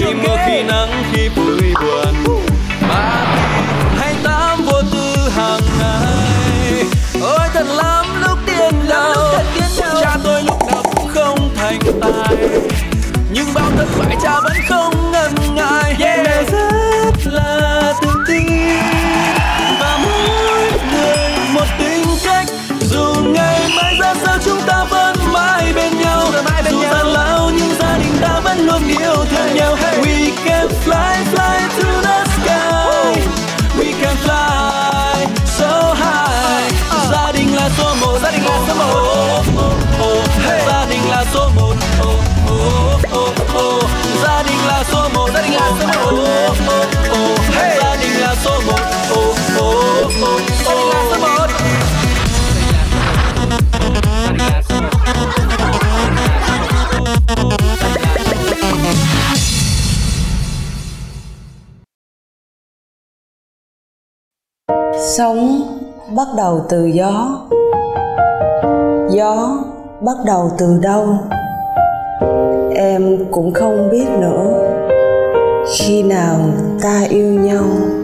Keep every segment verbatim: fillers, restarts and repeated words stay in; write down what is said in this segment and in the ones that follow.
khi mưa khi nắng khi vui buồn, ba hay tám vô tư hàng ngày. Ôi thật lắm lúc điên đầu, cha tôi lúc nào cũng không thành tài, nhưng bao thất bại cha vẫn không ngần ngại. Yeah. Mẹ rất là tự tin và mỗi người một tính cách, dù ngày mai ra sao chúng ta vẫn mãi bên nhau, dù gian lao nhưng gia đình ta vẫn luôn yêu thương nhau. We can fly fly to the sky, we can fly so high. Gia đình là số một, gia đình là số một, gia đình là số một, gia đình là số một, gia đình là số một, gia đình là số một, gia đình là số một. Sống bắt đầu từ gió, gió bắt đầu từ đâu em cũng không biết nữa. Khi nào ta yêu nhau,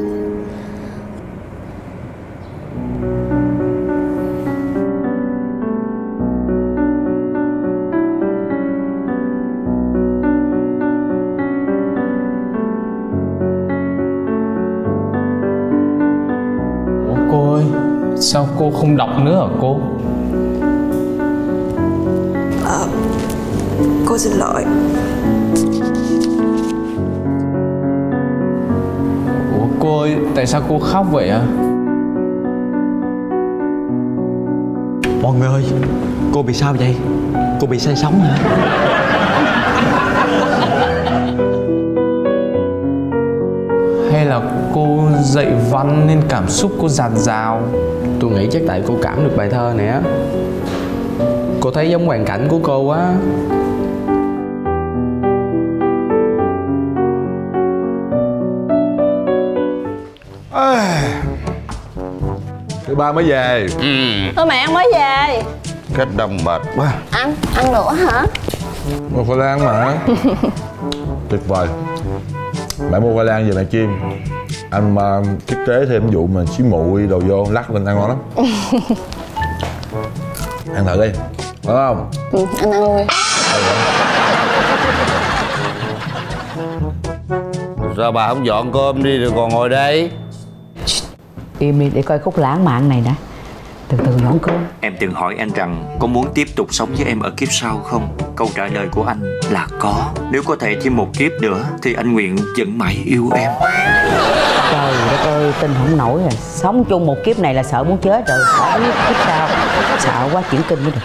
sao cô không đọc nữa hả cô? À, cô xin lỗi. Ủa cô ơi, tại sao cô khóc vậy ạ? Mọi người ơi, cô bị sao vậy? Cô bị say sóng hả? Hay là cô dạy văn nên cảm xúc cô dạt dào? Tôi nghĩ chắc tại cô cảm được bài thơ này á. Cô thấy giống hoàn cảnh của cô quá. À, thứ ba mới về. Ừ. Thôi mẹ ăn mới về. Kết đông mệt quá. Ăn, ăn nữa hả? Mua khoai lang mà. Tuyệt vời. Mẹ mua khoai lang về mẹ chiên. Anh mà thiết kế thêm vụ mà xí muội đồ vô lắc lên ăn ngon lắm. Ăn thử đi, phải không? Ừ, anh ăn luôn đi. Sao bà không dọn cơm đi rồi còn ngồi đây? Im đi để coi khúc lãng mạn này đã. Từ từ dọn cơm. Em từng hỏi anh rằng có muốn tiếp tục sống với em ở kiếp sau không? Câu trả lời của anh là có. Nếu có thể thêm một kiếp nữa thì anh nguyện vẫn mãi yêu em. Trời đất ơi, tin không nổi rồi. Sống chung một kiếp này là sợ muốn chết rồi. Phải kiếp sau. Sợ quá chuyển kinh mới được.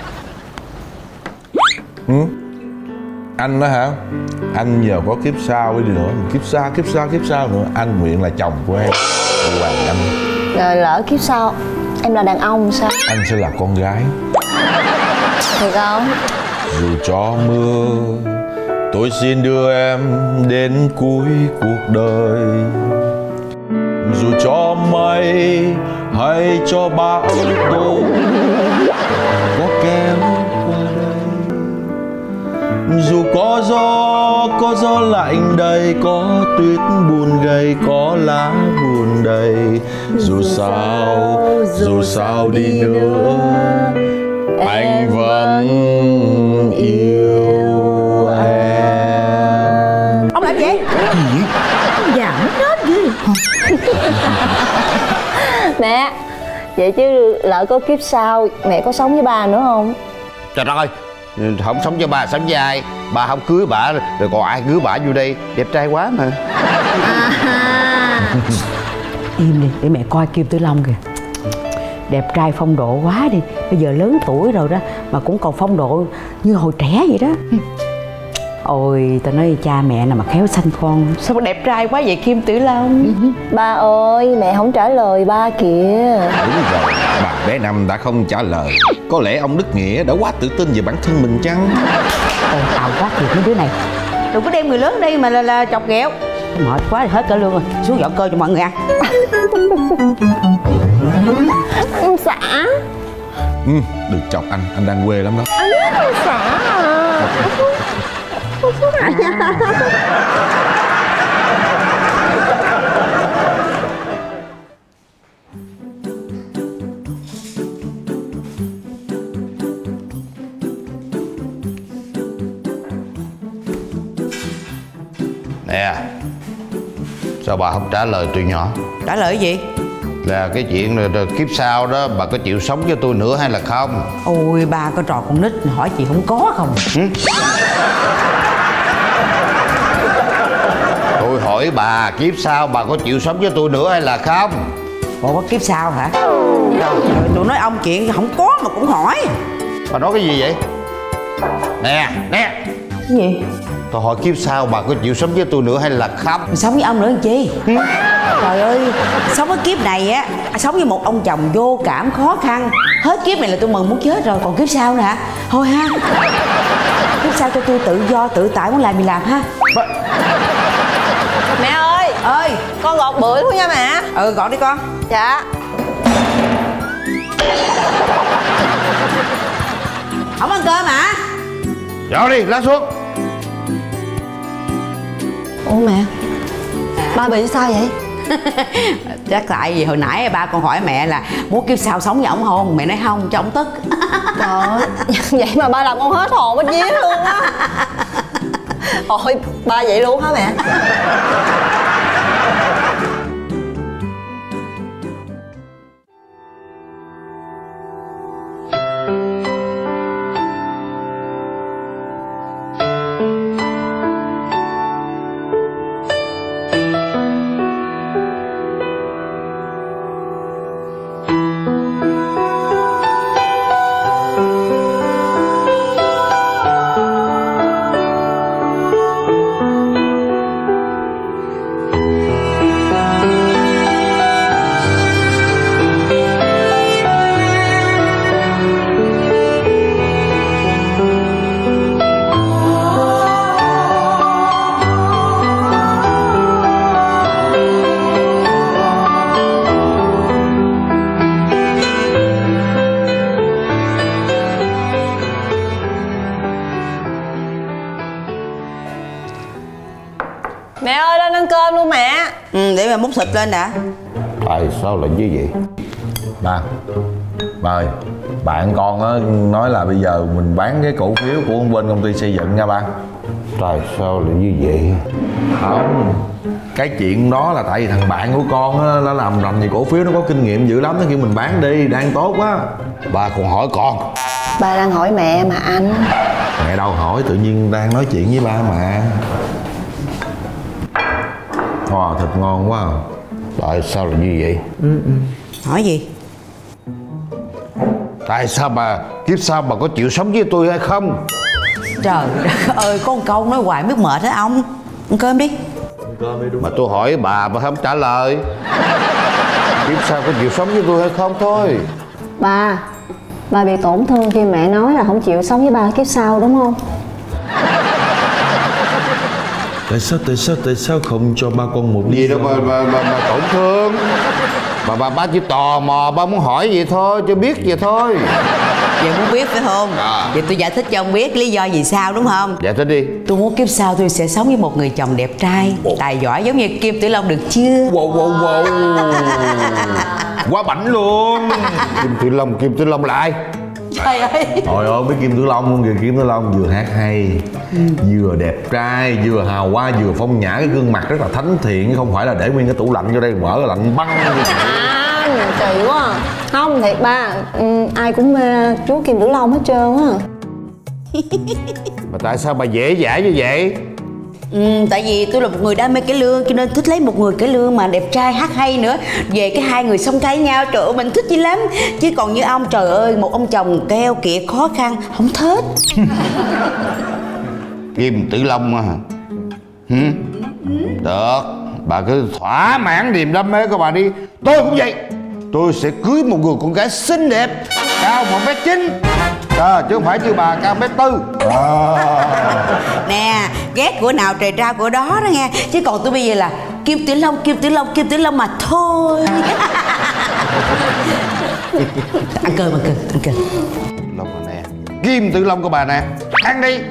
Ừ? Anh đó hả? Anh nhờ có kiếp sau đi nữa. Kiếp sau, kiếp sau, kiếp sau nữa. Anh nguyện là chồng của em. Hoàng anh. Rồi lỡ kiếp sau em là đàn ông sao? Anh sẽ là con gái. Thiệt không? Dù cho mưa, tôi xin đưa em đến cuối cuộc đời. Dù cho mây hay cho bão tố có kéo qua đây, dù có gió, có gió lạnh đầy, có tuyết buồn gầy, có lá buồn đầy. Dù sao, dù sao đi nữa, anh vẫn yêu em. Ông làm gì? Dạ mất hết gì. Mẹ, vậy chứ lỡ có kiếp sau mẹ có sống với ba nữa không? Trời đất ơi, không sống với bà sống với ai? Bà không cưới bả rồi còn ai cưới bả vô đây? Đẹp trai quá mà. À. Im đi để mẹ coi Kim Tử Long kìa. Đẹp trai phong độ quá đi. Bây giờ lớn tuổi rồi đó mà cũng còn phong độ như hồi trẻ vậy đó. Ôi tao nói cha mẹ nào mà khéo sanh con, sao mà đẹp trai quá vậy Kim Tử Long. Ba ơi, mẹ không trả lời ba kìa. Đúng rồi, bà bé Năm đã không trả lời. Có lẽ ông Đức Nghĩa đã quá tự tin về bản thân mình chăng? Ôi tao quá thiệt mấy đứa này. Đừng có đem người lớn đây mà là, là chọc ghẹo. Mệt quá thì hết cả lương rồi. Xuống dọn cơm cho mọi người ăn. Anh xã. Ừ, đừng chọc anh, anh đang quê lắm đó. Anh xã à. Nè, sao bà không trả lời tụi nhỏ? Trả lời cái gì? Là cái chuyện rồi, rồi kiếp sau đó bà có chịu sống với tôi nữa hay là không? Ôi ba có trò con nít hỏi chị không có không? Ừ? Tôi hỏi bà kiếp sau bà có chịu sống với tôi nữa hay là không? Ủa có kiếp sau hả? Rồi tụi nói ông chuyện không có mà cũng hỏi. Bà nói cái gì vậy? Nè, nè. Cái gì? Tôi hỏi kiếp sau bà có chịu sống với tôi nữa hay là không? Mình sống với ông nữa làm chi? Ừ. Trời ơi, sống ở kiếp này á, sống với một ông chồng vô cảm khó khăn. Hết kiếp này là tôi mừng muốn chết rồi, còn kiếp sau nè hả? Thôi ha. Kiếp sau cho tôi tự do, tự tại muốn làm gì làm ha. Bà... Mẹ ơi, ơi, con gọt bưởi luôn nha mẹ. Ừ, gọt đi con. Dạ. Không ăn cơm hả? Dọn đi, lá xuống. Ủa mẹ, ba bị sao vậy? Chắc tại vì hồi nãy ba con hỏi mẹ là muốn kiếp sau sống với ổng không? Mẹ nói không, cho ổng tức. Trời ơi, vậy mà ba làm con hết hồn hết vía luôn á. Ôi, ba vậy luôn hả mẹ? Mẹ ơi, lên ăn cơm luôn mẹ. Ừ, để mẹ múc thịt lên đã. Tại sao lại như vậy? Ba, ba ơi, bạn con á nói là bây giờ mình bán cái cổ phiếu của bên công ty xây dựng nha ba. Tại sao lại như vậy? Không, cái chuyện đó là tại vì thằng bạn của con á, nó làm rành về cổ phiếu, nó có kinh nghiệm dữ lắm, nó kêu mình bán đi, đang tốt á. Ba còn hỏi con. Ba đang hỏi mẹ mà anh. Mẹ đâu hỏi, tự nhiên đang nói chuyện với ba mà. Wow, thịt ngon quá à. Tại sao lại như vậy? Ừ, ừ. Hỏi gì? Tại sao bà kiếp sau bà có chịu sống với tôi hay không? Trời đất ơi, có một câu nói hoài biết mệt hả ông? Ăn cơm đi. Ăn cơm đi đúng. Mà tôi hỏi bà mà không trả lời. Kiếp sau có chịu sống với tôi hay không thôi. Ba, ba bị tổn thương khi mẹ nói là không chịu sống với ba kiếp sau đúng không? Tại sao, tại sao, tại sao không cho ba con một Gì đâu mà, mà, mà, mà tổn thương. Bà, bà, ba chỉ tò mò, ba muốn hỏi vậy thôi, cho biết vậy thôi. Vậy muốn biết phải không? À. Vậy tôi giải thích cho ông biết lý do vì sao đúng không? Giải thích đi. Tôi muốn kiếp sau tôi sẽ sống với một người chồng đẹp trai, Ồ. tài giỏi giống như Kim Tử Long được chưa? Wow, wow, wow. Quá bảnh luôn. Kim Tử Long, Kim Tử Long là ai? Trời ơi. Trời ơi, biết Kim Tử Long không kìa. Kim Tử Long vừa hát hay, ừ. vừa đẹp trai, vừa hào hoa, vừa phong nhã. Cái gương mặt rất là thánh thiện, không phải là để nguyên cái tủ lạnh vô đây mở lạnh băng. À, kỳ quá à. Không, thiệt ba, ừ, ai cũng mê chú Kim Tử Long hết trơn á. Mà tại sao bà dễ dãi như vậy? Ừ, tại vì tôi là một người đam mê cải lương, cho nên thích lấy một người cải lương mà đẹp trai, hát hay nữa. Về cái hai người xông cái nhau, trời ơi mình thích dữ lắm. Chứ còn như ông, trời ơi, một ông chồng keo kiệt khó khăn, không thích. Kim Tử Long á hả? Ừ? Được, bà cứ thỏa mãn niềm đam mê của bà đi. Tôi cũng vậy. Tôi sẽ cưới một người con gái xinh đẹp, cao một mét chín. À, chứ không phải như bà cao mét tư. À. Nè, ghét của nào trời ra của đó đó nghe. Chứ còn tôi bây giờ là Kim Tử Long, Kim Tử Long, Kim Tử Long mà thôi. Ăn cơm, ăn cơm, ăn cơm. Long mà nè, Kim Tử Long của bà nè, ăn đi.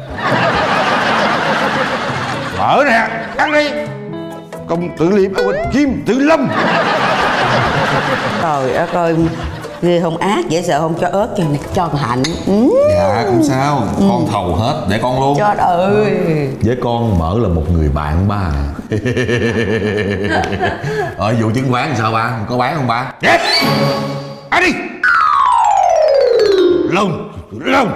Mở nè, ăn đi. Công tử Liêm ở bên Kim Tử Long. Trời ơi ơi, ghê không, ác dễ sợ không, cho ớt cho này, cho con Hạnh. Ừ. Dạ không sao, con thầu hết để con luôn. Trời ơi. Với con mở là một người bạn ba. Ở vụ chứng khoán sao ba, có bán không ba? Yes. Ăn đi. Lông, lông.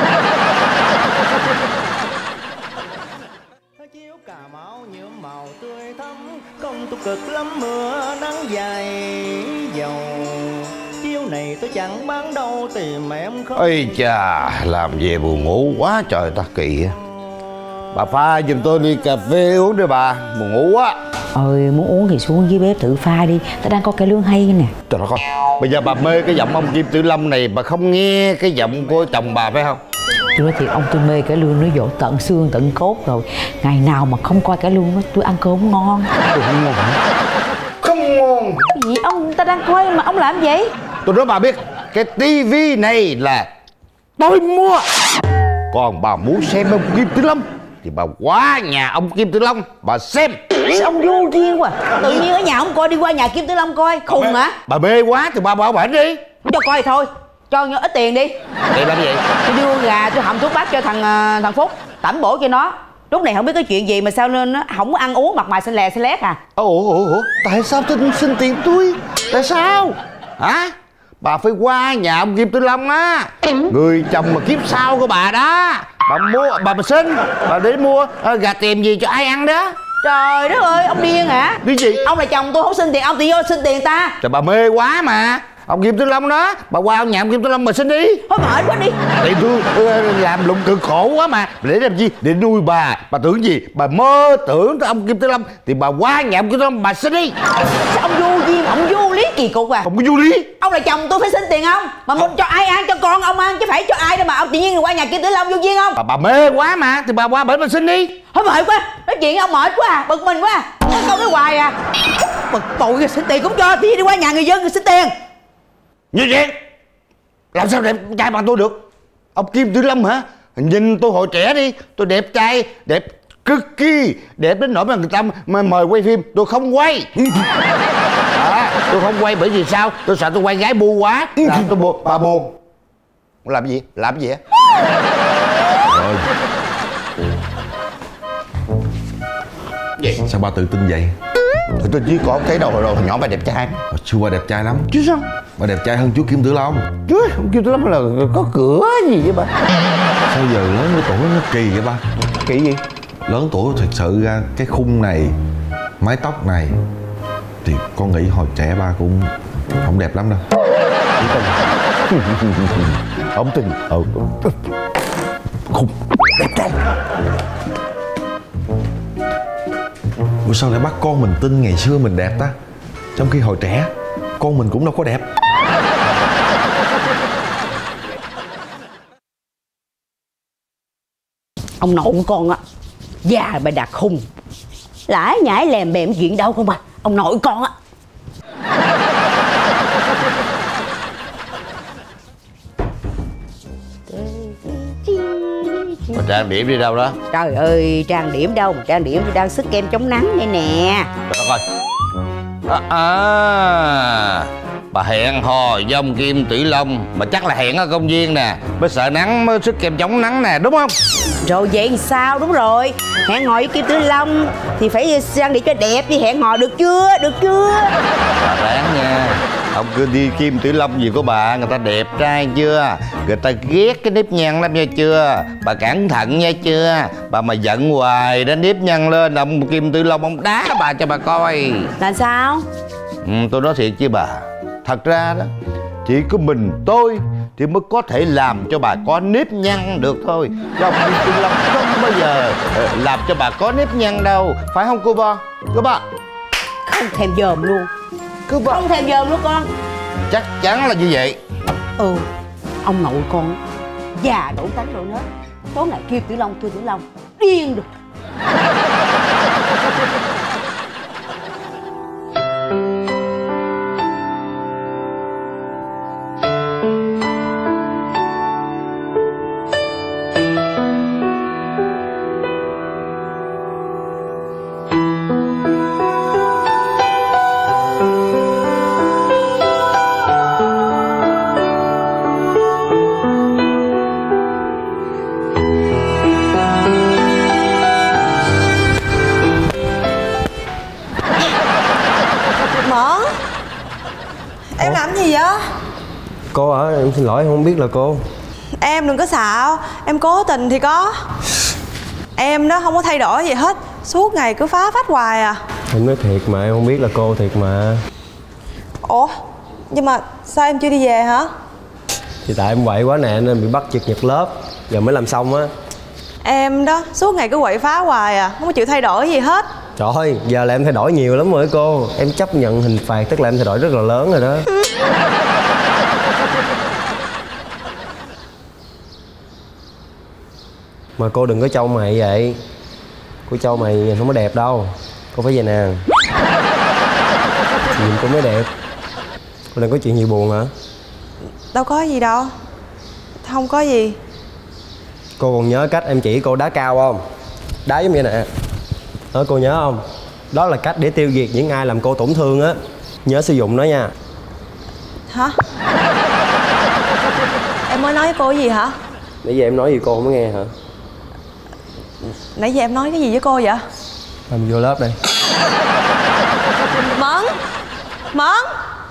Chiếu Cà Mau nhuộm màu tươi thắm, công tôi cực lắm mưa nắng dài dầu. Chiếu này tôi chẳng bán đâu tìm em không. Ây chà, làm về buồn ngủ quá trời ta kỳ. Bà pha giùm tôi ly cà phê uống đi bà, buồn ngủ quá. Ơi muốn uống thì xuống dưới bếp tự pha đi, ta đang có cải lương hay nè. Trời ơi, bây giờ bà mê cái giọng ông Kim Tử Long này, bà không nghe cái giọng của chồng bà phải không? Tôi nói thiệt, ông tôi mê cải lương nó dỗ tận xương tận cốt rồi. Ngày nào mà không coi cải lương đó tôi ăn cơm không ngon. Tôi không ngon hả? Không ngon. Cái gì ông, ta đang coi mà ông làm vậy? Tôi nói bà biết, cái tivi này là tôi mua. Còn bà muốn xem ông Kim Tử Long thì bà qua nhà ông Kim Tử Long bà xem. Sao ông vô duyên quá, tự nhiên ở nhà ông coi đi qua nhà Kim Tử Long coi, khùng hả? Bà mê quá thì bà bảo bệnh đi. Cho coi thì thôi, cho ít tiền đi. Tiền làm gì? Tôi đưa gà, tôi hầm thuốc bắc cho thằng thằng Phúc tẩm bổ cho nó. Lúc này không biết cái chuyện gì mà sao nên nó không có ăn uống, mặt mày xanh lè xanh lét à. Ủa ủa ủa, tại sao tôi xin tiền tôi? Tại sao? Hả? Bà phải qua nhà ông Kim Tử Long á, người chồng mà kiếp sau của bà đó. Bà mua, bà mà xin, bà để mua à, gà tìm gì cho ai ăn đó. Trời đất ơi, ông điên hả? Điên gì? Ông là chồng tôi không xin tiền, ông thì vô xin tiền ta. Trời bà mê quá mà. Ông Kim Tử Long đó, bà qua nhà ông Kim Tử Long mà xin đi. Thôi mệt quá đi. Tại tôi làm lụng cực khổ quá mà. Để làm gì? Để nuôi bà. Bà tưởng gì? Bà mơ tưởng tới ông Kim Tử Long thì bà qua nhà ông Kim Tử Long bà xin đi. Sao ông vô duyên, ông vô lý kỳ cục à? Không có vô lý. Ông là chồng tôi phải xin tiền không? Mà muốn cho ai ăn, cho con ông ăn chứ phải cho ai đâu mà ông tự nhiên qua nhà Kim Tử Long vô duyên không? Bà, bà mê quá mà thì bà qua bển mà xin đi. Thôi mệt quá, nói chuyện ông mệt quá à, bực mình quá à. Nói câu nói hoài à. Bực tội rồi, xin tiền cũng cho, thì đi qua nhà người dân rồi xin tiền. Như vậy làm sao đẹp trai bằng tôi được? Ông Kim Tử Long hả? Nhìn tôi hồi trẻ đi, tôi đẹp trai, đẹp cực kỳ, đẹp đến nỗi mà người ta mà mời quay phim tôi không quay. À, tôi không quay bởi vì sao? Tôi sợ tôi quay gái bu quá, làm tôi buồn. Bà buồn. Làm gì? Làm gì hả? Rồi. Gì? Sao ba tự tin vậy? Thì tôi chỉ có cái đầu rồi nhỏ bà đẹp trai. Ờ, Chưa ba đẹp trai lắm. Chứ sao? Ba đẹp trai hơn chú Kim Tử Long. Chứ ông Kim Tử Long là có cửa gì vậy bà? Sao giờ lớn cái tuổi nó kỳ vậy ba? Kỳ gì? Lớn tuổi thật sự ra cái khung này, mái tóc này thì con nghĩ hồi trẻ ba cũng không đẹp lắm đâu. Ông tin. Ông tin. Khùng. Đẹp trai. Ủa sao lại bắt con mình tin ngày xưa mình đẹp ta? Trong khi hồi trẻ con mình cũng đâu có đẹp. Ông nội của con á, già bà đặt khùng, lãi nhãi lèm bèm chuyện đâu không à. Ông nội con á. Mà trang điểm đi đâu đó? Trời ơi, trang điểm đâu mà trang điểm, tôi đang sức kem chống nắng đây nè. Trời đất ơi. À, à, bà hẹn hò với ông Kim Tử Long mà chắc là hẹn ở công viên nè, mới sợ nắng mới sức kem chống nắng nè, đúng không? Rồi vậy làm sao? Đúng rồi, hẹn hò với Kim Tử Long thì phải trang điểm cho đẹp đi, hẹn hò được chưa? Được chưa? Bà ráng nha. Ông cứ đi Kim Tử Long gì của bà, người ta đẹp trai chưa? Người ta ghét cái nếp nhăn lắm nha chưa? Bà cẩn thận nha chưa? Bà mà giận hoài đến nếp nhăn lên, ông Kim Tử Long ông đá bà cho bà coi. Là sao? Ừ, tôi nói thiệt chứ bà, thật ra đó chỉ có mình tôi thì mới có thể làm cho bà có nếp nhăn được thôi. Chứ ông Kim Tử Long không bao giờ làm cho bà có nếp nhăn đâu. Phải không cô Bo? Cô Bo? Không thèm dòm luôn. Cô Bo? Không thèm dòm luôn con. Chắc chắn là như vậy. Ừ, ông nội con già đổ tánh đổ nết. Tối ngày Kim Tử Long, Kim Tử Long điên rồi. Cô hả? Em xin lỗi, em không biết là cô. Em đừng có xạo, em cố tình thì có. Em đó không có thay đổi gì hết, suốt ngày cứ phá phách hoài à. Em nói thiệt mà, em không biết là cô thiệt mà. Ủa, nhưng mà sao em chưa đi về hả? Thì tại em quậy quá nè nên bị bắt chực nhật lớp, giờ mới làm xong á. Em đó suốt ngày cứ quậy phá hoài à, không có chịu thay đổi gì hết. Trời ơi, giờ là em thay đổi nhiều lắm rồi cô. Em chấp nhận hình phạt tức là em thay đổi rất là lớn rồi đó. Mà cô đừng có trâu mày vậy. Cô trâu mày nhìn không có đẹp đâu. Cô phải vậy nè. Nhìn cô mới đẹp. Cô đừng có chuyện gì buồn hả? Đâu có gì đâu. Không có gì. Cô còn nhớ cách em chỉ cô đá cao không? Đá giống vậy nè. Đó, cô nhớ không? Đó là cách để tiêu diệt những ai làm cô tổn thương á. Nhớ sử dụng nó nha. Hả? Em mới nói với cô cái gì hả? Nãy giờ em nói gì cô không có nghe hả? Nãy giờ em nói cái gì với cô vậy? Em vô lớp đây. Mẫn! Mẫn!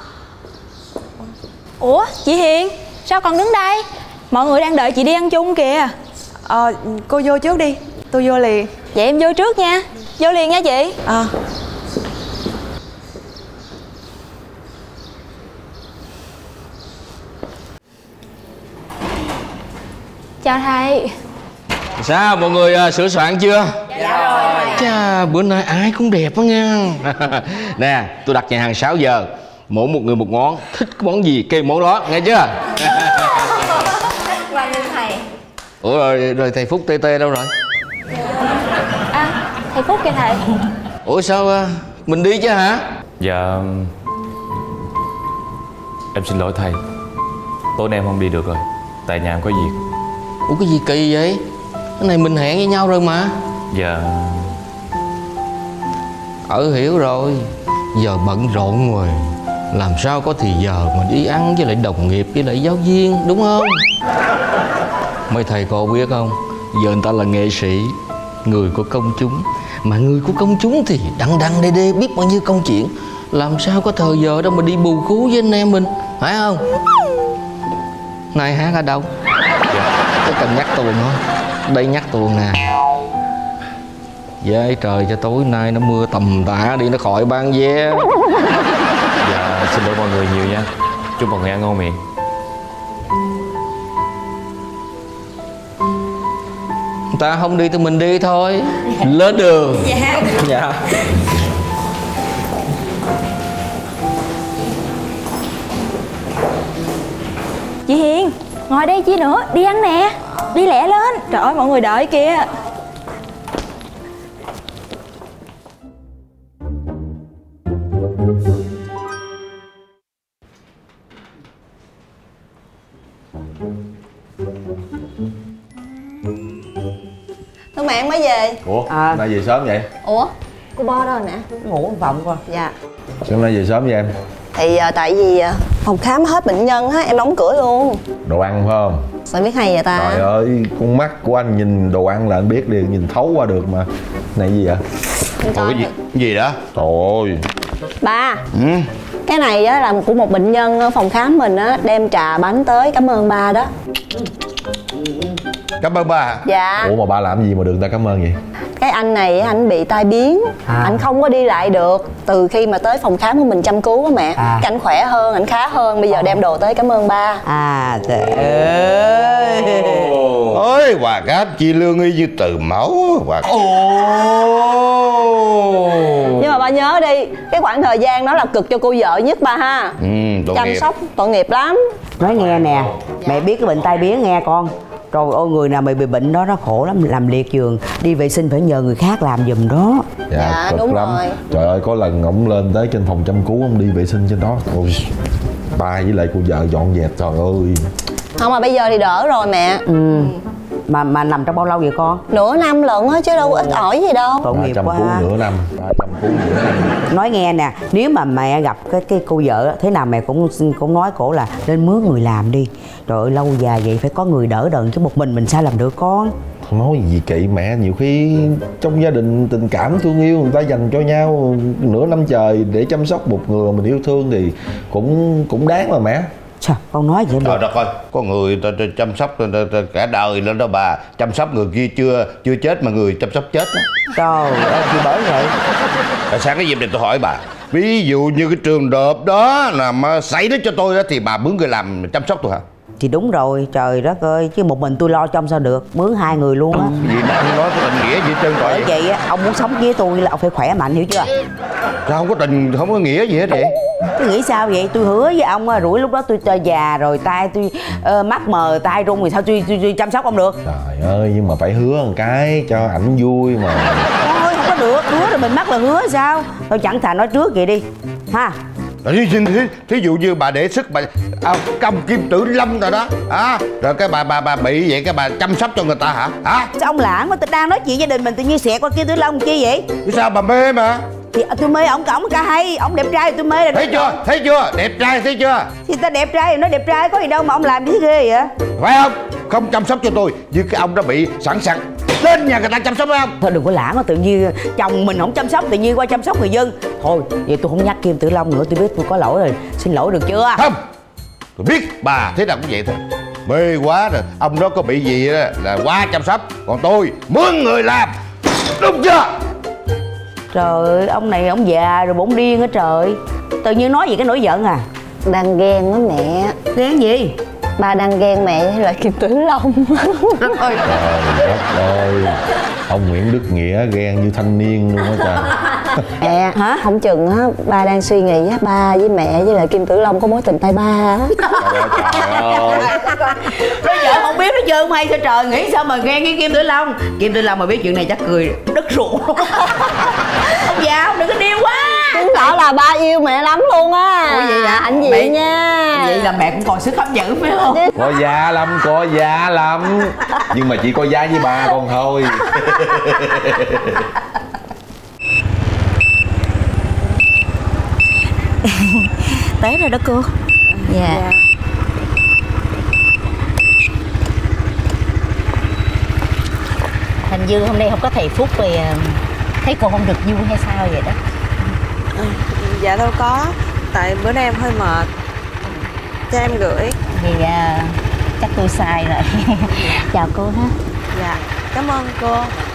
Ủa chị Hiền, sao còn đứng đây? Mọi người đang đợi chị đi ăn chung kìa. Ờ, cô vô trước đi, tôi vô liền. Vậy em vô trước nha. Vô liền nha chị. Ờ. Chào thầy. Sao mọi người uh, sửa soạn chưa? Dạ rồi. Chà, bữa nay ai cũng đẹp đó nha. Nè, tôi đặt nhà hàng sáu giờ. Mỗi một người một món. Thích cái món gì kêu món đó, nghe chưa? Quan nghênh thầy. Ủa rồi, rồi thầy Phúc tê tê đâu rồi? À, thầy Phúc kìa thầy. Ủa sao uh, mình đi chứ hả? Dạ em xin lỗi thầy. Tối nay em không đi được rồi. Tại nhà em có việc. Ủa cái gì kỳ vậy? Cái này mình hẹn với nhau rồi mà. Dạ. Ờ hiểu rồi. Giờ bận rộn rồi, làm sao có thì giờ mà đi ăn với lại đồng nghiệp với lại giáo viên, đúng không? Mấy thầy cô biết không, giờ người ta là nghệ sĩ, người của công chúng. Mà người của công chúng thì đăng đăng đê đê biết bao nhiêu công chuyện. Làm sao có thời giờ đâu mà đi bù khú với anh em mình, phải không? Này hát ở đâu? Có cần nhắc tuồng không? Đây nhắc tuồng nè. Với trời cho tối nay nó mưa tầm tã đi nó khỏi bán vé. Dạ xin lỗi mọi người nhiều nha. Chúc mọi người ăn ngon miệng. Người ta không đi thì mình đi thôi. Lên đường. Dạ. Dạ. Chị Hiền, ngồi đây chi nữa, đi ăn nè. Đi lẹ lên. Trời ơi mọi người đợi kìa. Thưa mẹ em mới về. Ủa, À. nay về sớm vậy? Ủa, cô Bo đâu rồi nè? Ngủ một vòng coi. Dạ. Sao hôm nay về sớm vậy em? Thì à, tại vì à, phòng khám hết bệnh nhân á, em đóng cửa luôn. Đồ ăn phải không? Sao biết hay vậy ta? Trời ơi, con mắt của anh nhìn đồ ăn là anh biết liền, nhìn thấu qua được mà. Này gì vậy? Em coi Ủa, cái gì, cái gì đó? Trời ơi. Ba. Ừ. Cái này á, là của một bệnh nhân ở phòng khám mình á, đem trà bánh tới, cảm ơn ba đó. Cảm ơn ba. Dạ. Ủa mà ba làm gì mà được người ta cảm ơn vậy? Cái anh này anh bị tai biến, À. anh không có đi lại được. Từ khi mà tới phòng khám của mình chăm cứu á mẹ, À. cái anh khỏe hơn, anh khá hơn. Bây giờ đem đồ tới cảm ơn ba. À trời ơi. Ôi, quà cáp chi lương y như từ máu. Quà... Nhưng mà ba nhớ đi, cái khoảng thời gian đó là cực cho cô vợ nhất ba ha. Ừ, tội Chăm nghiệp. sóc tội nghiệp lắm. Nói nghe nè, mẹ biết cái bệnh tai biến nghe con. Trời ơi, người nào mà bị bệnh đó nó khổ lắm, làm liệt giường, đi vệ sinh phải nhờ người khác làm giùm đó. Dạ, Dạ, cực đúng lắm. rồi. Trời ơi, có lần ổng lên tới trên phòng chăm cứu, ổng đi vệ sinh trên đó. Ôi, ba với lại cô vợ dọn dẹp, trời ơi. Không mà bây giờ thì đỡ rồi mẹ. Ừ. Mà mà nằm trong bao lâu vậy con? Nửa năm lận á chứ đâu có ít ỏi gì đâu. Tội Ba nghiệp chăm quá cứu ha. nửa năm, ba chăm cứu nửa năm. Nói nghe nè, nếu mà mẹ gặp cái cái cô vợ á, thế nào mẹ cũng cũng nói cổ là nên mướn người làm đi. Trời ơi, lâu dài vậy phải có người đỡ đần chứ một mình mình sao làm được con. Không nói gì kỵ mẹ, nhiều khi trong gia đình tình cảm thương yêu người ta dành cho nhau nửa năm trời để chăm sóc một người mình yêu thương thì cũng cũng đáng mà mẹ. Sao con nói vậy Trời được? đất ơi, có người ta, ta chăm sóc ta, ta, ta, cả đời lên đó bà. Chăm sóc người kia chưa chưa chết mà người chăm sóc chết đó. Trời ơi, thì bởi vậy. Tại sao cái dịp này tôi hỏi bà, ví dụ như cái trường hợp đó là mà xảy đến cho tôi đó, thì bà mướn người làm chăm sóc tôi hả? Thì đúng rồi, trời đất ơi, chứ một mình tôi lo trong sao được, mướn hai người luôn á. Vì đang nói cái tình nghĩa gì trơn trọi Bởi vậy á, ông muốn sống với tôi là ông phải khỏe mạnh, hiểu chưa? Sao không có tình, không có nghĩa gì hết vậy? Tôi nghĩ sao vậy? Tôi hứa với ông á, rủi lúc đó tôi cho già rồi, tay tôi uh, mắt mờ, tay run, thì sao tôi, tôi, tôi chăm sóc ông được? Trời ơi, nhưng mà phải hứa một cái cho ảnh vui mà. Thôi không có được, hứa rồi mình mắc là hứa sao? Thôi chẳng thà nói trước vậy đi ha. Thí, thí, thí dụ như bà để sức bà à, cầm kim tử lâm rồi đó à, rồi cái bà bà bà bị vậy cái bà chăm sóc cho người ta hả hả? Sao ông lãng mà tôi đang nói chuyện gia đình mình tự nhiên xẹt qua kia Tử Long chi vậy? Sao bà mê mà? Thì tôi mê ổng, cả ổng cả hay, ổng đẹp trai thì tôi mê là thấy chưa, thấy chưa, đẹp trai thấy chưa? Thì ta đẹp trai thì nói đẹp trai, có gì đâu mà ông làm như thế ghê vậy? Phải không? Không chăm sóc cho tôi, như cái ông đó bị sẵn sàng lên nhà người ta chăm sóc phải không? Thôi đừng có lãng, tự nhiên chồng mình không chăm sóc, tự nhiên qua chăm sóc người dân. Thôi vậy tôi không nhắc Kim Tử Long nữa, tôi biết tôi có lỗi rồi, xin lỗi được chưa? Không, tôi biết bà thế nào cũng vậy thôi. Mê quá rồi, ông đó có bị gì đó là qua chăm sóc, còn tôi mướn người làm, đúng chưa? Trời ơi, ông này ông già rồi bỗng điên á trời. Tự nhiên nói gì cái nổi giận à? Đang ghen với mẹ. Ghen gì? Ba đang ghen mẹ với lại Kim Tử Long. Trời đất ơi, ông Nguyễn Đức Nghĩa ghen như thanh niên luôn á trời. Mẹ hả? Không chừng á, ba đang suy nghĩ á, ba với mẹ với lại Kim Tử Long có mối tình tay ba á. Trời ơi. Bây giờ không biết nó chơi hay sao trời, nghĩ sao mà ghen với Kim Tử Long. Kim Tử Long mà biết chuyện này chắc cười đứt ruột. Ông già ông đừng có điêu quá. Chứng tỏ là ba yêu mẹ lắm luôn á. Ủa vậy hả? Anh gì Mẹ... nha. Vậy là mẹ cũng còn sức hấp dẫn phải không? Có già lắm, có già lắm. Nhưng mà chỉ có già với ba con thôi. Té rồi đó cô. Dạ, dạ. Hình như hôm nay không có thầy Phúc vì thấy cô không được vui hay sao vậy đó. Ừ, dạ đâu có, tại bữa nay em hơi mệt. Cho em gửi. Thì uh, chắc tôi sai rồi. Chào cô ha. Dạ, cảm ơn cô.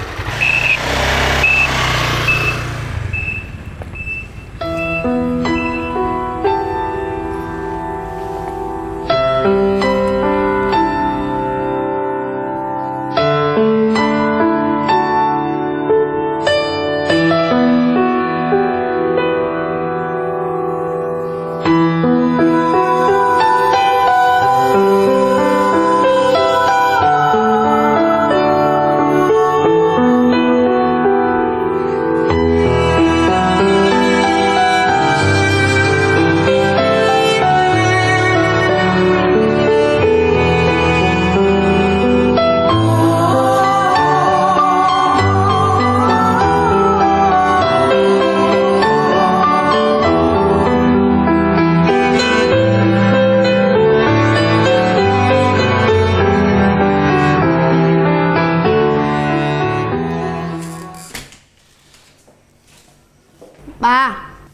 Ba,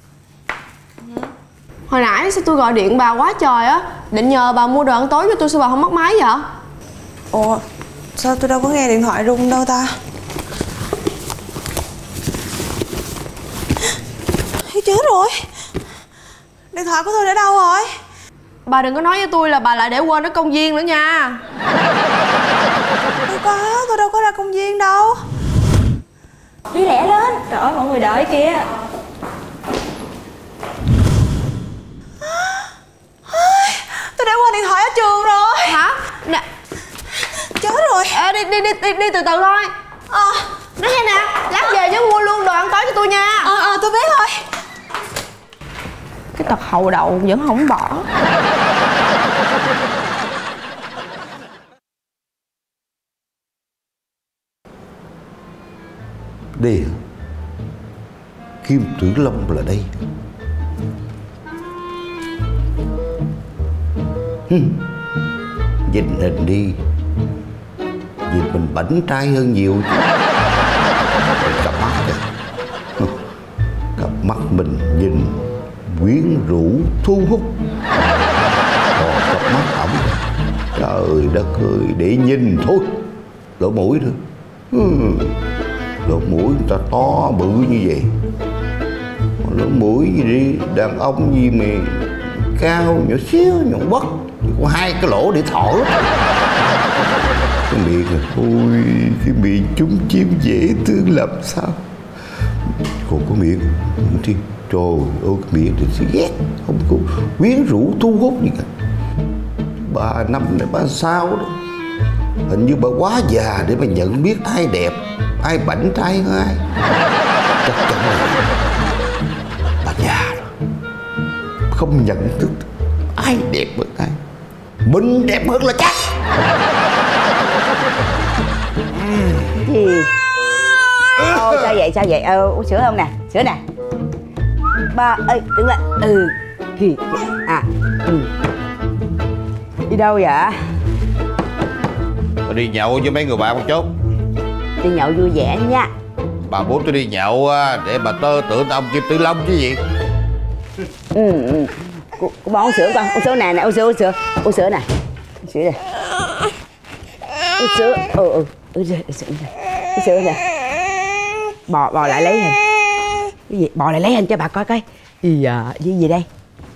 hồi nãy sao tôi gọi điện bà quá trời á, định nhờ bà mua đồ ăn tối cho tôi, sao bà không bắt máy vậy? Ủa, sao tôi đâu có nghe điện thoại rung đâu ta? Chết rồi, điện thoại của tôi để đâu rồi? Bà đừng có nói với tôi là bà lại để quên ở công viên nữa nha. Đâu có, tôi đâu có ra công viên đâu. Đi lẹ lên. Trời ơi, mọi người đợi kìa. Tôi để quên điện thoại ở trường rồi. Hả? Nè. Chết rồi. À, đi, đi đi đi đi từ từ thôi. Ờ à. Nói nghe nè, lát về nhớ mua luôn đồ ăn tối cho tôi nha. Ờ ờ tôi biết rồi. Cái tật hậu đậu vẫn không bỏ. Đi hả? Kim Tử Long là đây. Hừm. Nhìn hình đi, nhìn mình bảnh trai hơn nhiều chứ. Cặp mắt kìa. Cặp mắt mình nhìn quyến rũ thu hút. Còn mắt ổng. Trời đất ơi, để nhìn thôi lỗ mũi thôi. Hmm. Lỗ mũi người ta to bự như vậy, lỗ mũi gì đi, đàn ông gì mà cao nhỏ xíu nhỏ quất, có hai cái lỗ để thổi. Cái miệng rồi, ôi cái miệng chúng chim dễ thương làm sao. Còn có miệng thì trời ơi, cái miệng thì sẽ ghét, không có quyến rũ thu hút gì cả. Bà năm này bà sao đó, hình như bà quá già để mà nhận biết ai đẹp, ai bảnh trai hơn ai. Chắc chắn là bà già rồi, không nhận thức ai đẹp hơn ai. Mình đẹp hơn là chắc. Gì? Ô, sao vậy, sao vậy? Ờ, uống sữa không nè, sữa nè. Ba, ơi, đứng lại. Ừ, thì, à, ừ. Đi đâu vậy? Tôi đi nhậu với mấy người bạn một chút. Đi nhậu vui vẻ nha. Bà muốn tôi đi nhậu để bà tơ tưởng ông Kim Tử Long chứ gì. Ừ, ừ. Cô, cô bỏ uống sữa con, uống sữa nè, nè, uống sữa, uống sữa, uống sữa nè. Uống sữa nè. Uống sữa, ừ, ừ, uống sữa, uống sữa, uống sữa nè. Bò, bò lại lấy hình. Cái gì? Bò lại lấy hình cho bà coi coi. Gì à, gì gì đây?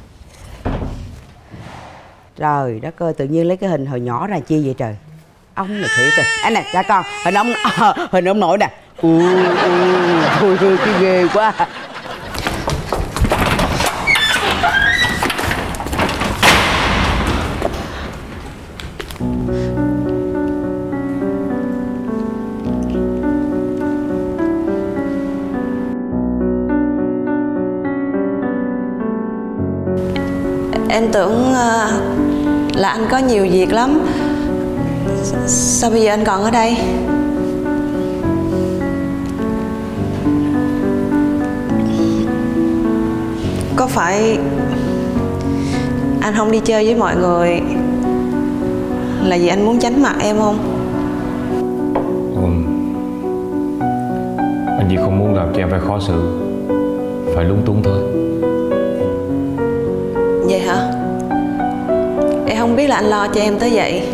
Trời đất ơi, tự nhiên lấy cái hình hồi nhỏ ra chi vậy trời. Ông là thiệt rồi. Anh nè, ra con, hình ông, à, hình ông nội nè. Ui, ui, ui, cái ghê quá. Em tưởng là anh có nhiều việc lắm. Sao bây giờ anh còn ở đây? Có phải anh không đi chơi với mọi người là vì anh muốn tránh mặt em không? Không. Anh chỉ không muốn làm cho em phải khó xử, phải lung tung thôi. Vậy hả? Em không biết là anh lo cho em tới vậy.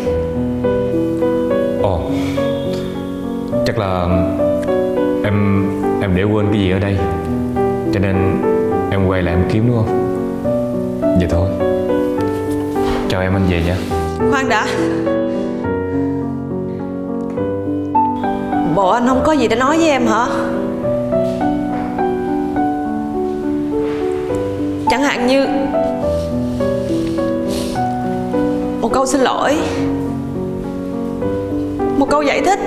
Ồ, chắc là em em để quên cái gì ở đây, cho nên em quay lại em kiếm đúng không? Vậy thôi. Chào em, anh về nha. Khoan đã. Bộ anh không có gì để nói với em hả? Chẳng hạn như một câu xin lỗi, một câu giải thích.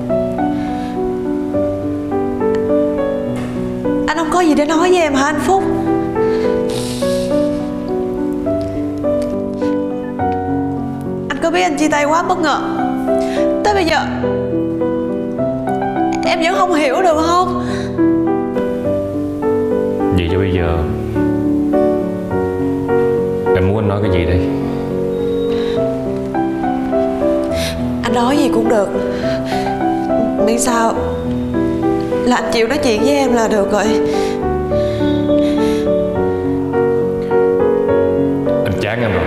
Anh không có gì để nói với em hả anh Phúc? Anh có biết anh chia tay quá bất ngờ, tới bây giờ em vẫn không hiểu được không? Vậy cho bây giờ em muốn anh nói cái gì đây? Anh nói gì cũng được, miễn sao là anh chịu nói chuyện với em là được rồi. Anh chán em rồi.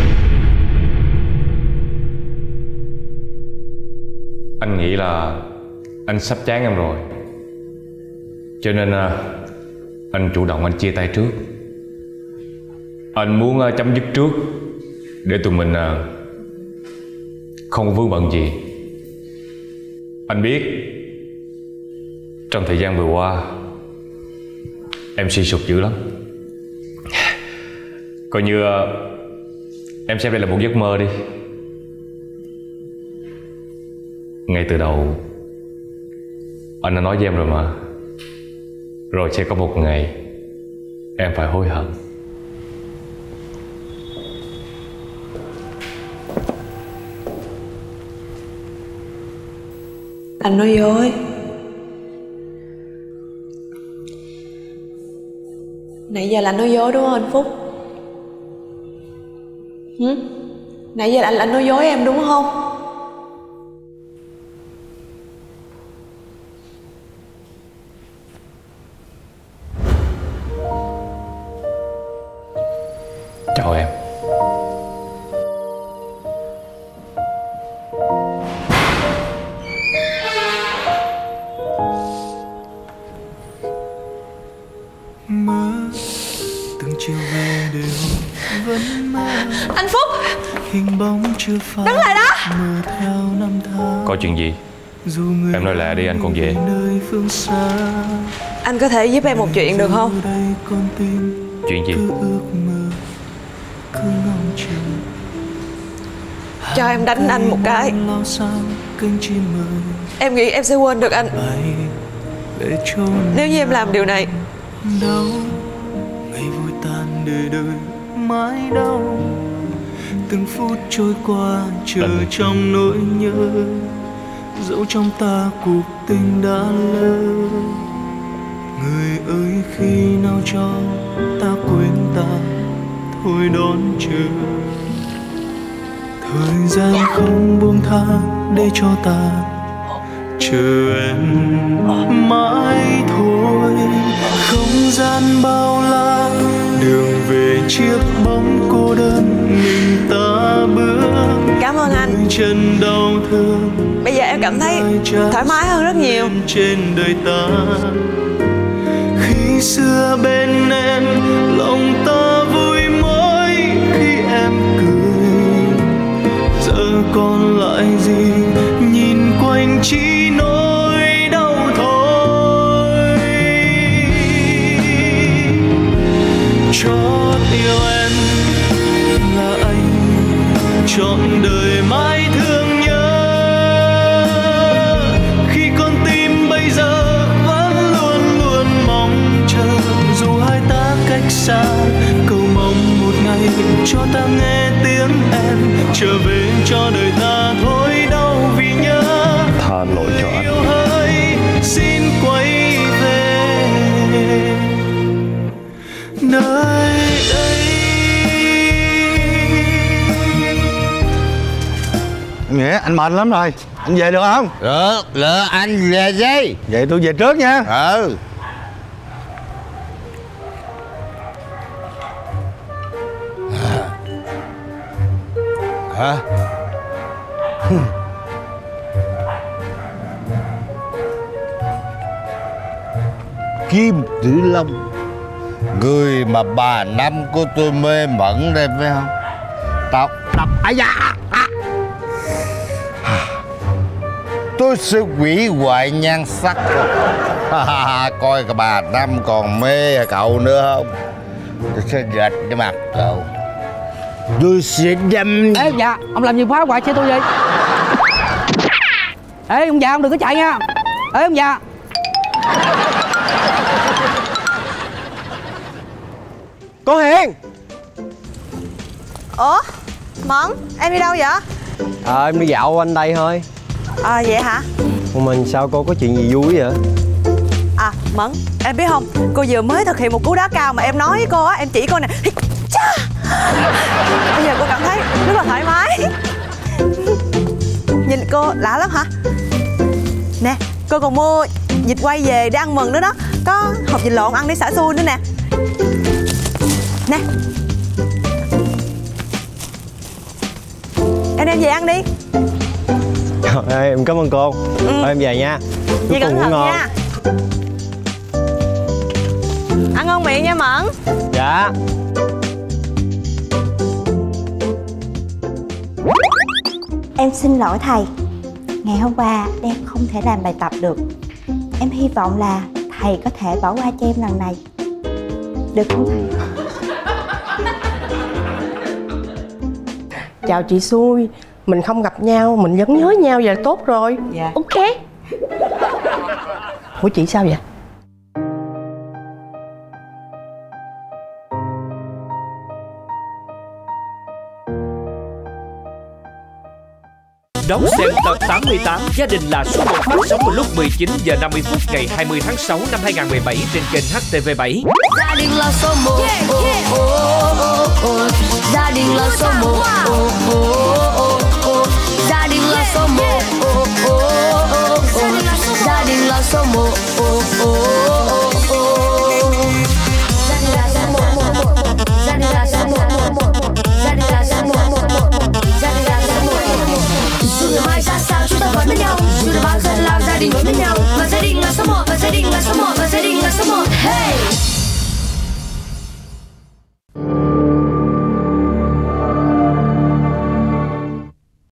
Anh nghĩ là anh sắp chán em rồi, cho nên anh chủ động anh chia tay trước. Anh muốn chấm dứt trước để tụi mình không vướng bận gì. Anh biết trong thời gian vừa qua em suy sụp dữ lắm. Coi như em xem đây là một giấc mơ đi. Ngay từ đầu anh đã nói với em rồi mà. Rồi sẽ có một ngày em phải hối hận. Anh nói dối. Nãy giờ là anh nói dối đúng không anh Phúc? Hử? Nãy giờ là anh, anh nói dối em đúng không? Chào em. mơ từng chiều về đều vẫn mơ. Anh Phúc, hình bóng chưa phai, đứng lại đó. mưa theo năm tháng. Có chuyện gì? Em nói lẹ đi, anh còn về. Nơi phương xa, Anh có thể giúp em một chuyện được không? đây con tim Chuyện gì? cứ ước mơ, cứ ngóng chờ. Cho em đánh anh một cái. Lao sao kênh chim mời Em nghĩ em sẽ quên được anh để trốn nếu như em làm điều này. đau, ngày vui tan đời đời mãi đau. Từng phút trôi qua chờ trong nỗi nhớ, dẫu trong ta cuộc tình đã lỡ. Người ơi khi nào cho ta quên ta, thôi đón chờ. Thời gian không buông tha để cho ta chờ em mãi thôi. Không gian bao la, đường về chiếc bóng cô đơn mình ta bước. Cảm ơn anh. Chân đau thương, bây giờ em cảm thấy thoải mái hơn rất nhiều. Trên đời ta, khi xưa bên em lòng ta vui mỗi khi em cười. Giờ còn lại gì, nhìn quanh chỉ nỗi đau thôi. Chót yêu em là anh, trọn đời mãi thương nhớ. Khi con tim bây giờ vẫn luôn luôn mong chờ, dù hai ta cách xa, cầu mong một ngày cho ta nghe tiếng em trở về cho đời ta thôi đau vì nhớ. Tha lỗi cho anh. Yêu hỡi xin quay về nơi đây. Nghĩa anh mệt lắm rồi, anh về được không? Được, được anh về đi. Vậy tôi về trước nha. Ừ. Hả? Kim Tử Long, người mà bà năm của tôi mê mẩn đây phải không? Tao đập ai da. Tôi sẽ hủy hoại nhan sắc của coi cả bà năm còn mê cậu nữa không? Tôi sẽ gạch cái mặt cậu. Tôi sẽ đâm. Ê dạ, ông làm gì phá hoại xe tôi vậy? Ê ông già, ông đừng có chạy nha. Ê ông già. Cô Hiền. Ủa Mẫn, em đi đâu vậy? À, em đi dạo quanh đây thôi. À vậy hả? Ủa mình sao cô có chuyện gì vui vậy? À Mẫn, em biết không, cô vừa mới thực hiện một cú đá cao mà em nói với cô á, em chỉ cô nè. Bây giờ cô cảm thấy rất là thoải mái. Nhìn cô lạ lắm hả? Nè, cô còn mua vịt quay về để ăn mừng nữa đó. Có hộp vịt lộn ăn để xả xui nữa nè. Nè, em đem về ăn đi. Trời ơi, em cảm ơn cô. Ừ. Thôi em về nha. Chúc Vậy cô cẩn ngủ thận ngon nha. Ăn ngon miệng nha Mẫn. Dạ. Em xin lỗi thầy, ngày hôm qua em không thể làm bài tập được. Em hy vọng là thầy có thể bỏ qua cho em lần này, được không thầy? Chào chị Xui, mình không gặp nhau, mình vẫn nhớ nhau vậy là tốt rồi. Dạ. Ok. Ủa chị sao vậy? Đón xem tập tám mươi tám Gia đình là số một phát sóng vào lúc mười chín giờ năm mươi phút ngày hai mươi tháng sáu năm hai nghìn không trăm mười bảy trên kênh H T V bảy. Gia đình là số một. Oh, oh, oh, oh. Gia đình là số một. Oh, oh, oh, oh. Gia đình là số một. Oh, oh, oh, oh. Gia đình là số một. Oh, oh.